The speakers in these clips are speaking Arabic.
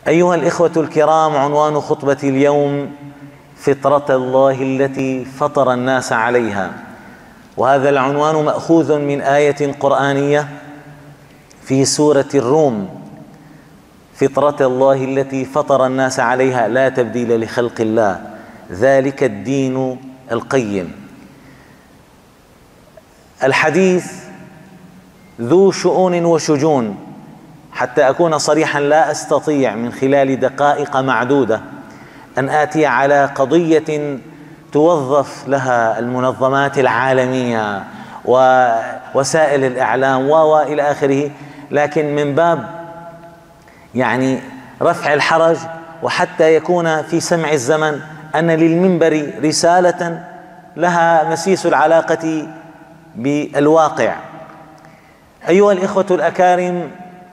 أيها الإخوة الكرام، عنوان خطبة اليوم: فطرة الله التي فطر الناس عليها. وهذا العنوان مأخوذ من آية قرآنية في سورة الروم: فطرة الله التي فطر الناس عليها لا تبديل لخلق الله ذلك الدين القيم. الحديث ذو شؤون وشجون، حتى أكون صريحا لا أستطيع من خلال دقائق معدودة أن آتي على قضية توظف لها المنظمات العالمية ووسائل الإعلام وإلى آخره، لكن من باب رفع الحرج، وحتى يكون في سمع الزمن أن للمنبر رسالة لها مسيس العلاقة بالواقع. أيها الإخوة الأكارم،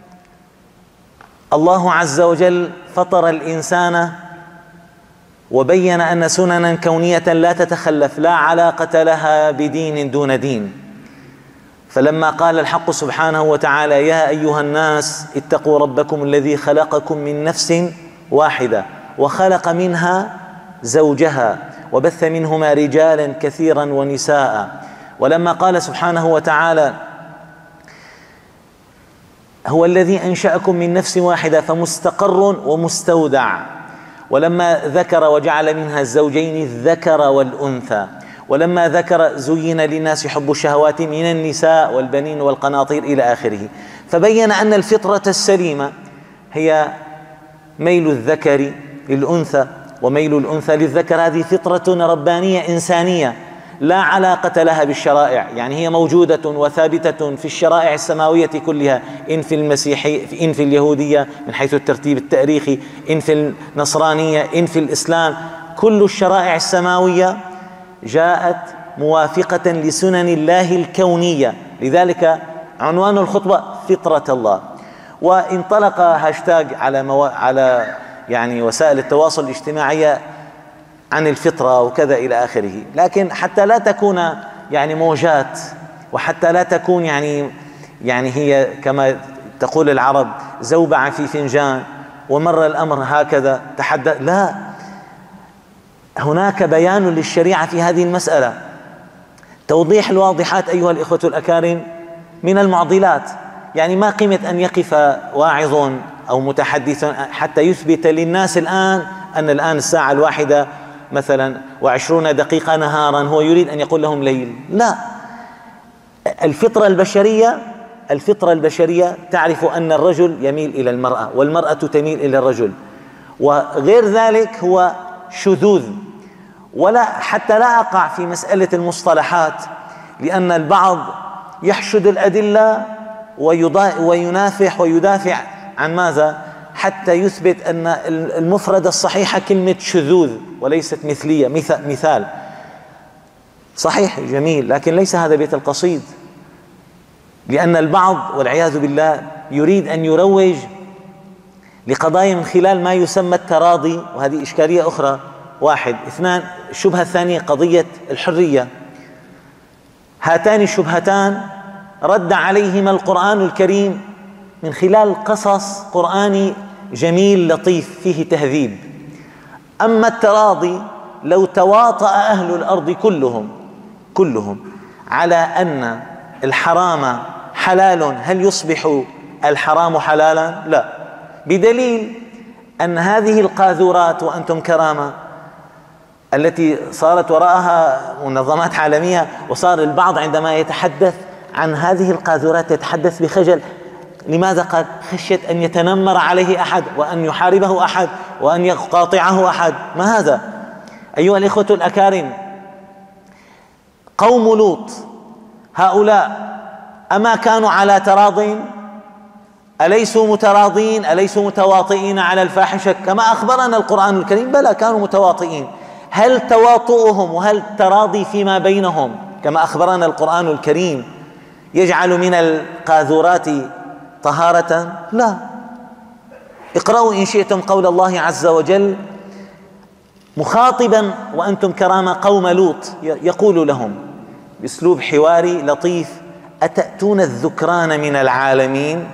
الله عز وجل فطر الإنسان وبين أن سننا كونية لا تتخلف، لا علاقة لها بدين دون دين. فلما قال الحق سبحانه وتعالى: يا أيها الناس اتقوا ربكم الذي خلقكم من نفس واحدة وخلق منها زوجها وبث منهما رجالا كثيرا ونساء. ولما قال سبحانه وتعالى: هو الذي أنشأكم من نفس واحدة فمستقر ومستودع. ولما ذكر وجعل منها الزوجين الذكر والأنثى. ولما ذكر زين للناس حب الشهوات من النساء والبنين والقناطير إلى آخره. فبين أن الفطرة السليمة هي ميل الذكر للأنثى وميل الأنثى للذكر. هذه فطرة ربانية إنسانية لا علاقة لها بالشرائع، هي موجودة وثابتة في الشرائع السماوية كلها، إن في المسيحية، إن في اليهودية من حيث الترتيب التاريخي، إن في النصرانية، إن في الإسلام. كل الشرائع السماوية جاءت موافقة لسنن الله الكونية. لذلك عنوان الخطبة فطرة الله. وانطلق هاشتاج على وسائل التواصل الاجتماعي عن الفطرة وكذا إلى آخره، لكن حتى لا تكون موجات، وحتى لا تكون هي كما تقول العرب زوبعة في فنجان ومر الأمر هكذا تحدث. لا، هناك بيان للشريعة في هذه المسألة، توضيح الواضحات. أيها الإخوة الأكارم، من المعضلات ما قيمة أن يقف واعظ أو متحدث حتى يثبت للناس الآن أن الآن الساعة 1 مثلا و20 دقيقة نهارا، هو يريد أن يقول لهم ليل. لا، الفطرة البشرية تعرف أن الرجل يميل إلى المرأة والمرأة تميل إلى الرجل، وغير ذلك هو شذوذ. ولا حتى لا أقع في مسألة المصطلحات، لأن البعض يحشد الأدلة وينافح ويدافع عن ماذا؟ حتى يثبت أن المفردة الصحيحة كلمة شذوذ وليست مثلية. مثال صحيح جميل، لكن ليس هذا بيت القصيد، لأن البعض والعياذ بالله يريد أن يروج لقضايا من خلال ما يسمى التراضي، وهذه إشكالية أخرى. 1 2 الشبهة الثانية قضية الحرية. هاتان الشبهتان رد عليهما القرآن الكريم من خلال قصص قرآني جميل لطيف فيه تهذيب. أما التراضي، لو تواطأ أهل الأرض كلهم على أن الحرام حلال، هل يصبح الحرام حلالا؟ لا، بدليل أن هذه القاذورات وأنتم كرامة التي صارت وراءها منظمات عالمية، وصار البعض عندما يتحدث عن هذه القاذورات يتحدث بخجل. لماذا؟ قال: خشية أن يتنمر عليه أحد وأن يحاربه أحد وأن يقاطعه أحد. ما هذا؟ أيها الإخوة الأكارم، قوم لوط هؤلاء أما كانوا على تراض؟ أليسوا متراضين؟ أليسوا متواطئين على الفاحشة كما أخبرنا القرآن الكريم؟ بلى، كانوا متواطئين. هل تواطؤهم وهل التراضي فيما بينهم كما أخبرنا القرآن الكريم يجعل من القاذورات طهارة؟ لا. اقرأوا إن شئتم قول الله عز وجل مخاطبا وأنتم كرامة قوم لوط، يقول لهم بأسلوب حواري لطيف: أتأتون الذكران من العالمين؟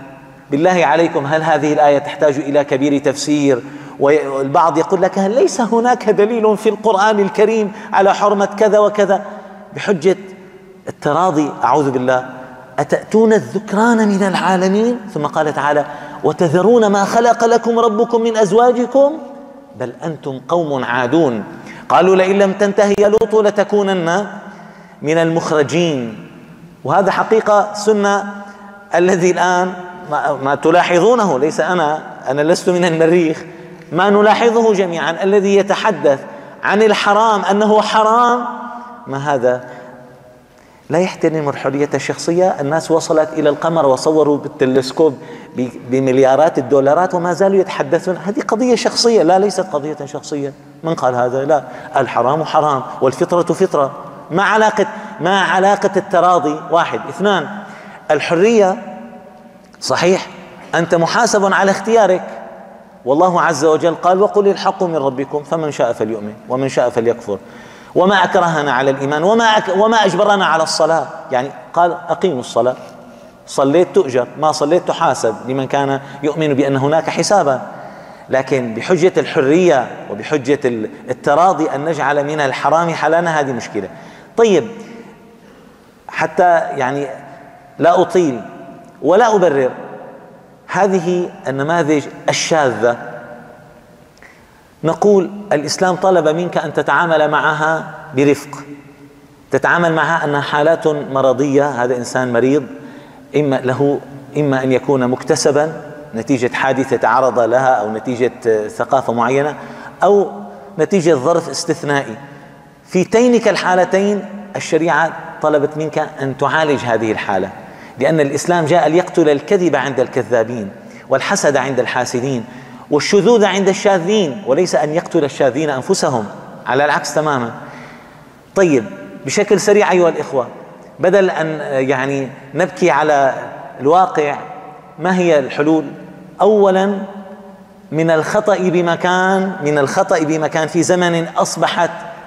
بالله عليكم هل هذه الآية تحتاج إلى كبير تفسير؟ والبعض يقول لك هل ليس هناك دليل في القرآن الكريم على حرمة كذا وكذا بحجة التراضي؟ أعوذ بالله. أتأتون الذكران من العالمين؟ ثم قال تعالى وتذرون ما خلق لكم ربكم من أزواجكم بل أنتم قوم عادون. قالوا لئن لم تنتهي يا لوط لتكونن من المخرجين. وهذا حقيقة سنة الذي الآن ما تلاحظونه، ليس أنا لست من المريخ، ما نلاحظه جميعا الذي يتحدث عن الحرام أنه حرام، ما هذا لا يحترم الحرية الشخصية. الناس وصلت إلى القمر وصوروا بالتلسكوب بمليارات الدولارات وما زالوا يتحدثون. هذه قضية شخصية. لا، ليست قضية شخصية. من قال هذا؟ لا، الحرام حرام والفطرة فطرة. ما علاقة التراضي؟ واحد. اثنان، الحرية صحيح أنت محاسب على اختيارك، والله عز وجل قال وقل الحق من ربكم فمن شاء فليؤمن ومن شاء فليكفر وما أكرهنا على الإيمان وما أجبرنا على الصلاة. يعني قال أقيموا الصلاة، صليت تؤجر، ما صليت تحاسب، لمن كان يؤمن بأن هناك حسابا. لكن بحجة الحرية وبحجة التراضي أن نجعل من الحرام حلالا، هذه مشكلة. طيب، حتى يعني لا أطيل ولا أبرر، هذه النماذج الشاذة نقول الإسلام طلب منك أن تتعامل معها برفق، تتعامل معها أنها حالات مرضية، هذا إنسان مريض إما أن يكون مكتسبا نتيجة حادثة تعرض لها أو نتيجة ثقافة معينة أو نتيجة ظرف استثنائي. في تلك الحالتين الشريعة طلبت منك أن تعالج هذه الحالة، لأن الإسلام جاء ليقتل الكذب عند الكذابين والحسد عند الحاسدين والشذوذ عند الشاذين، وليس أن يقتل الشاذين أنفسهم، على العكس تماما. طيب، بشكل سريع أيها الإخوة، بدل أن يعني نبكي على الواقع، ما هي الحلول؟ أولا، من الخطأ بمكان في زمن أصبح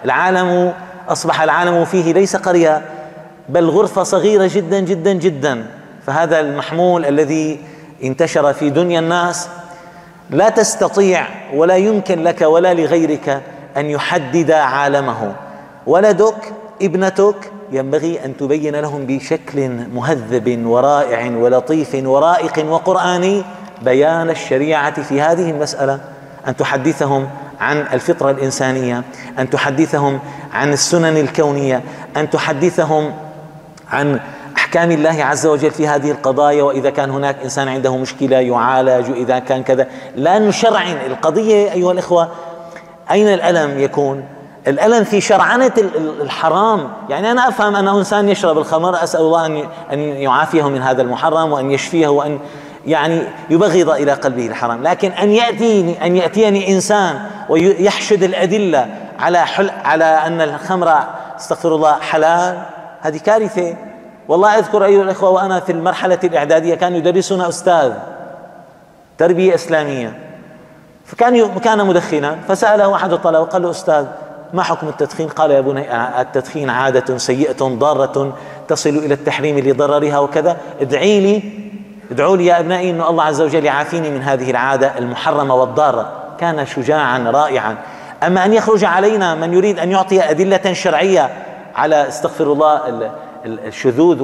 العالم فيه ليس قرية بل غرفة صغيرة جدا جدا جدا. فهذا المحمول الذي انتشر في دنيا الناس لا تستطيع ولا يمكن لك ولا لغيرك أن يحدد عالمه. ولدك، ابنتك، ينبغي أن تبين لهم بشكل مهذب ورائع ولطيف ورائق وقرآني بيان الشريعة في هذه المسألة، أن تحدثهم عن الفطرة الإنسانية، أن تحدثهم عن السنن الكونية، أن تحدثهم عن أحكام الله عز وجل في هذه القضايا، وإذا كان هناك إنسان عنده مشكلة يعالج، إذا كان كذا. لا نشرعن القضية أيها الإخوة. أين الألم يكون؟ الألم في شرعنة الحرام. يعني أنا أفهم أنه إنسان يشرب الخمر، أسأل الله أن يعافيه من هذا المحرم وأن يشفيه وأن يعني يبغض إلى قلبه الحرام. لكن أن يأتيني إنسان ويحشد الأدلة على أن الخمر استغفر الله حلال، هذه كارثة. والله أذكر أيها الأخوة وأنا في المرحلة الإعدادية كان يدرسنا أستاذ تربية إسلامية، كان مدخنا، فسأله أحد الطلبة وقال له أستاذ ما حكم التدخين؟ قال يا بني التدخين عادة سيئة ضارة تصل إلى التحريم لضررها وكذا، ادعوا لي يا أبنائي أن الله عز وجل يعافيني من هذه العادة المحرمة والضارة. كان شجاعا رائعا. أما أن يخرج علينا من يريد أن يعطي أدلة شرعية على استغفر الله الشذوذ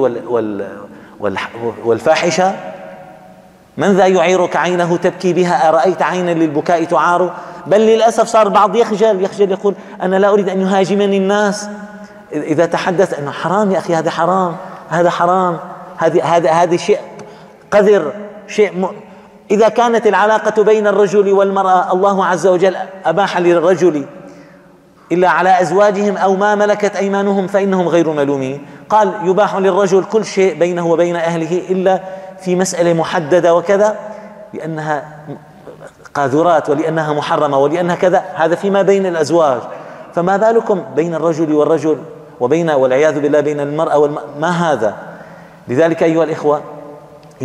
والفاحشة، من ذا يعيرك عينه تبكي بها أرأيت عينا للبكاء تعار؟ بل للأسف صار بعض يخجل يقول أنا لا أريد أن يهاجمني الناس إذا تحدث أنه حرام. يا أخي هذا حرام، هذا حرام، هذا شيء قذر، إذا كانت العلاقة بين الرجل والمرأة الله عز وجل أباح للرجل إلا على أزواجهم أو ما ملكت أيمانهم فإنهم غير ملومين. قال يباح للرجل كل شيء بينه وبين أهله إلا في مسألة محددة وكذا، لأنها قاذورات ولأنها محرمة ولأنها كذا. هذا فيما بين الأزواج، فما بالكم بين الرجل والرجل والعياذ بالله بين المرأة ما هذا؟ لذلك أيها الإخوة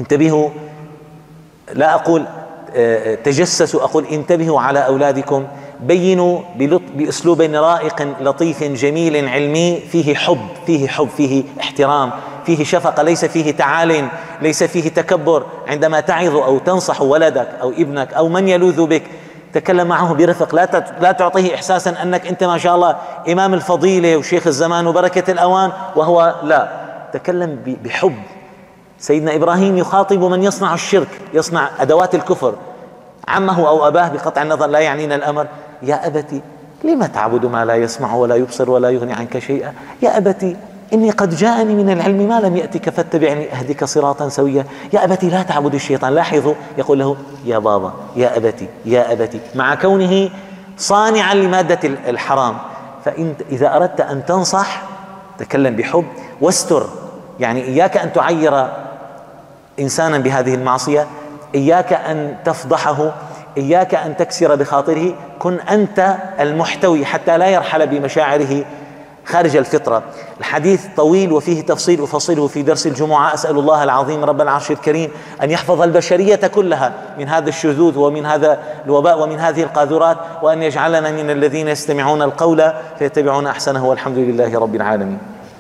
انتبهوا، لا أقول تجسسوا، أقول انتبهوا على أولادكم بينوا بأسلوب رائق لطيف جميل علمي، فيه حب، فيه احترام، فيه شفقة، ليس فيه تعال، ليس فيه تكبر. عندما تعظ أو تنصح ولدك أو ابنك أو من يلوذ بك، تكلم معه برفق، لا تعطيه إحساسا أنك أنت ما شاء الله إمام الفضيلة وشيخ الزمان وبركة الأوان وهو لا. تكلم بحب. سيدنا إبراهيم يخاطب من يصنع الشرك، يصنع أدوات الكفر، عمه أو أباه بقطع النظر، لا يعنينا الأمر. يا أبتي لم تعبد ما لا يسمع ولا يبصر ولا يغني عنك شيئا؟ يا أبتي إني قد جاءني من العلم ما لم يأتك فاتبعني أهدك صراطا سويا. يا أبتي لا تعبد الشيطان. لاحظوا يقول له يا بابا، يا أبتي، يا أبتي، مع كونه صانعا لمادة الحرام. فإنت إذا أردت أن تنصح تكلم بحب واستر. يعني إياك أن تعير إنسانا بهذه المعصية، إياك أن تفضحه، إياك أن تكسر بخاطره. كن أنت المحتوي حتى لا يرحل بمشاعره خارج الفطرة. الحديث طويل وفيه تفصيل أفصله في درس الجمعة. أسأل الله العظيم رب العرش الكريم أن يحفظ البشرية كلها من هذا الشذوذ ومن هذا الوباء ومن هذه القاذورات، وأن يجعلنا من الذين يستمعون القول فيتبعون أحسنه، والحمد لله رب العالمين.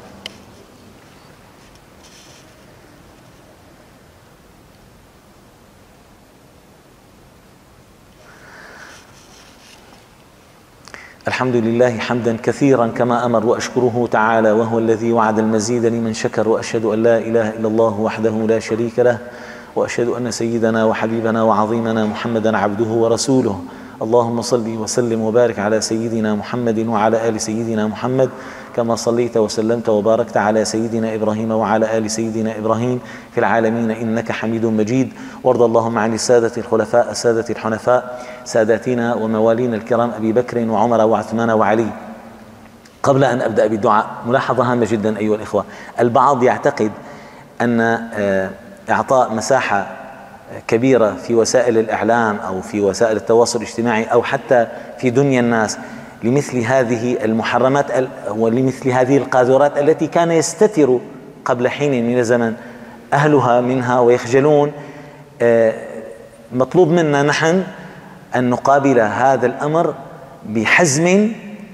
الحمد لله حمدا كثيرا كما أمر، وأشكره تعالى وهو الذي وعد المزيد لمن شكر، وأشهد أن لا إله إلا الله وحده لا شريك له، وأشهد أن سيدنا وحبيبنا وعظيمنا محمدا عبده ورسوله. اللهم صل وسلم وبارك على سيدنا محمد وعلى آل سيدنا محمد، كما صليت وسلمت وباركت على سيدنا إبراهيم وعلى آل سيدنا إبراهيم في العالمين إنك حميد مجيد. وارض اللهم عن السادة الخلفاء السادة الحنفاء ساداتنا وموالينا الكرام أبي بكر وعمر وعثمان وعلي. قبل أن أبدأ بالدعاء، ملاحظة هامة جدا أيها الإخوة. البعض يعتقد أن إعطاء مساحة كبيرة في وسائل الإعلام أو في وسائل التواصل الاجتماعي أو حتى في دنيا الناس لمثل هذه المحرمات ولمثل هذه القاذورات التي كان يستتر قبل حين من الزمن أهلها منها ويخجلون، مطلوب منا نحن أن نقابل هذا الأمر بحزم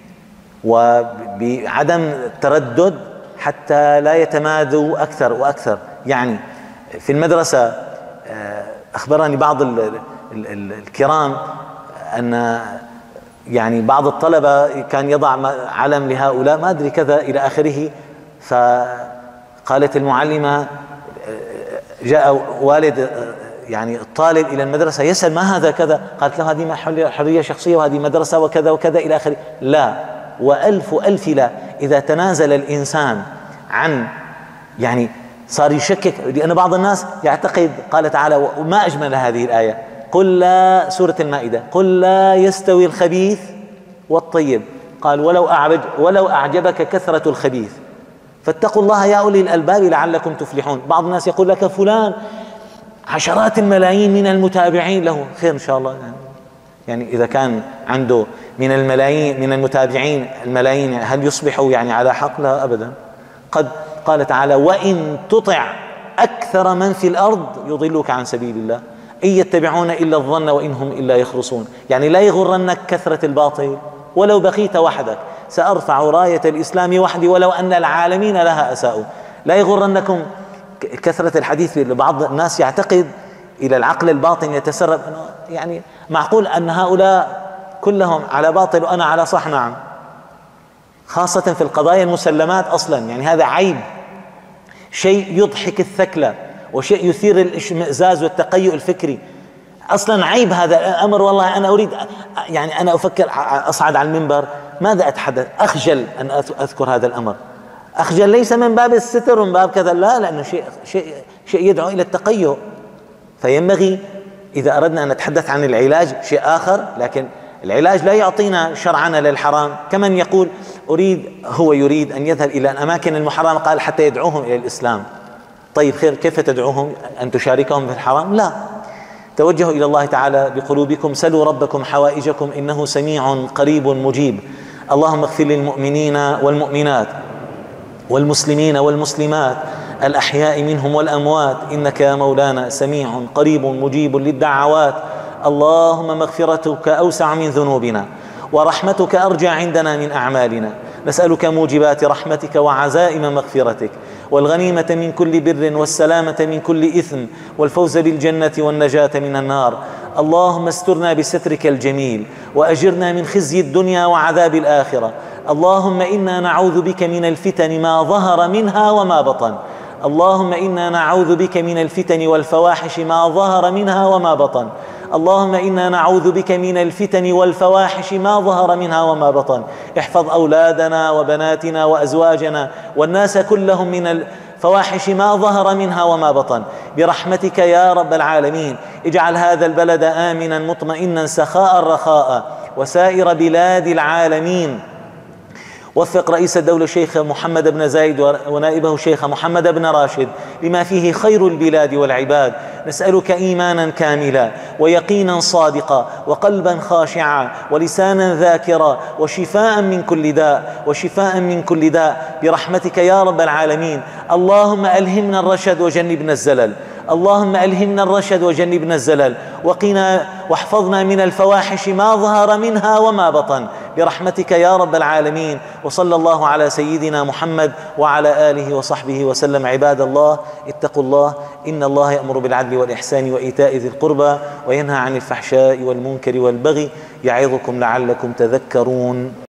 وبعدم تردد حتى لا يتمادوا أكثر وأكثر. يعني في المدرسة أخبرني بعض الكرام أن يعني بعض الطلبة كان يضع علم لهؤلاء ما أدري كذا إلى آخره، فقالت المعلمة جاء والد يعني الطالب إلى المدرسة يسأل ما هذا كذا، قالت له هذه حرية شخصية وهذه مدرسة وكذا وكذا إلى آخره. لا، وألف ألف لا. إذا تنازل الإنسان عن يعني صار يشكك، لأن بعض الناس يعتقد قال تعالى وما أجمل هذه الآية، قل لا، سورة المائدة، قل لا يستوي الخبيث والطيب، قال ولو أعجبك كثرة الخبيث فاتقوا الله يا أولي الألباب لعلكم تفلحون. بعض الناس يقول لك فلان عشرات الملايين من المتابعين له، خير إن شاء الله. يعني إذا كان عنده من الملايين من المتابعين الملايين، هل يصبحوا يعني على حق؟ لا أبدا. قد قال تعالى وإن تطع أكثر من في الأرض يضلوك عن سبيل الله إن يتبعون إلا الظن وإن هم إلا يخرصون. يعني لا يغرنك كثرة الباطل ولو بقيت وحدك، سأرفع راية الإسلام وحدي ولو أن العالمين لها أساءوا. لا يغرنكم كثرة الحديث. بعض الناس يعتقد إلى العقل الباطن يتسرب، يعني معقول أن هؤلاء كلهم على باطل وأنا على صح؟ نعم، خاصة في القضايا المسلمات أصلا. يعني هذا عيب، شيء يضحك الثكلى وشيء يثير الاشمئزاز والتقيؤ الفكري، أصلا عيب هذا الأمر. والله أنا أريد يعني أنا أفكر أصعد على المنبر، ماذا أتحدث؟ أخجل أن أذكر هذا الأمر. أخجل ليس من باب الستر ومن باب كذا، لا، لأنه شيء يدعو إلى التقيؤ. فينبغي إذا أردنا أن نتحدث عن العلاج شيء آخر، لكن العلاج لا يعطينا شرعنا للحرام. كمن يقول هو يريد أن يذهب إلى الأماكن المحرمة، قال حتى يدعوهم إلى الإسلام. طيب خير، كيف تدعوهم؟ أن تشاركهم في الحرام؟ لا. توجهوا إلى الله تعالى بقلوبكم، سلوا ربكم حوائجكم إنه سميع قريب مجيب. اللهم اغفر للمؤمنين والمؤمنات والمسلمين والمسلمات الأحياء منهم والأموات إنك يا مولانا سميع قريب مجيب للدعوات. اللهم مغفرتك أوسع من ذنوبنا، ورحمتك أرجى عندنا من أعمالنا. نسألك موجبات رحمتك وعزائم مغفرتك، والغنيمة من كل بر، والسلامة من كل إثم، والفوز بالجنة والنجاة من النار. اللهم استرنا بسترك الجميل، وأجرنا من خزي الدنيا وعذاب الآخرة. اللهم إنا نعوذ بك من الفتن ما ظهر منها وما بطن. اللهم إنا نعوذ بك من الفتن والفواحش ما ظهر منها وما بطن. اللهم إنا نعوذ بك من الفتن والفواحش ما ظهر منها وما بطن. احفظ أولادنا وبناتنا وأزواجنا والناس كلهم من الفواحش ما ظهر منها وما بطن برحمتك يا رب العالمين. اجعل هذا البلد آمنا مطمئنا سخاء رخاء، وسائر بلاد العالمين. وفق رئيس الدولة الشيخ محمد بن زايد ونائبه الشيخ محمد بن راشد لما فيه خير البلاد والعباد. نسألك إيمانا كاملا، ويقينا صادقا، وقلبا خاشعا، ولسانا ذاكرا، وشفاء من كل داء، وشفاء من كل داء برحمتك يا رب العالمين. اللهم ألهمنا الرشد وجنبنا الزلل. اللهم ألهمنا الرشد وجنبنا الزلل، وقنا واحفظنا من الفواحش ما ظهر منها وما بطن برحمتك يا رب العالمين. وصلى الله على سيدنا محمد وعلى آله وصحبه وسلم. عباد الله، اتقوا الله، إن الله يأمر بالعدل والإحسان وإيتاء ذي القربى، وينهى عن الفحشاء والمنكر والبغي، يعظكم لعلكم تذكرون.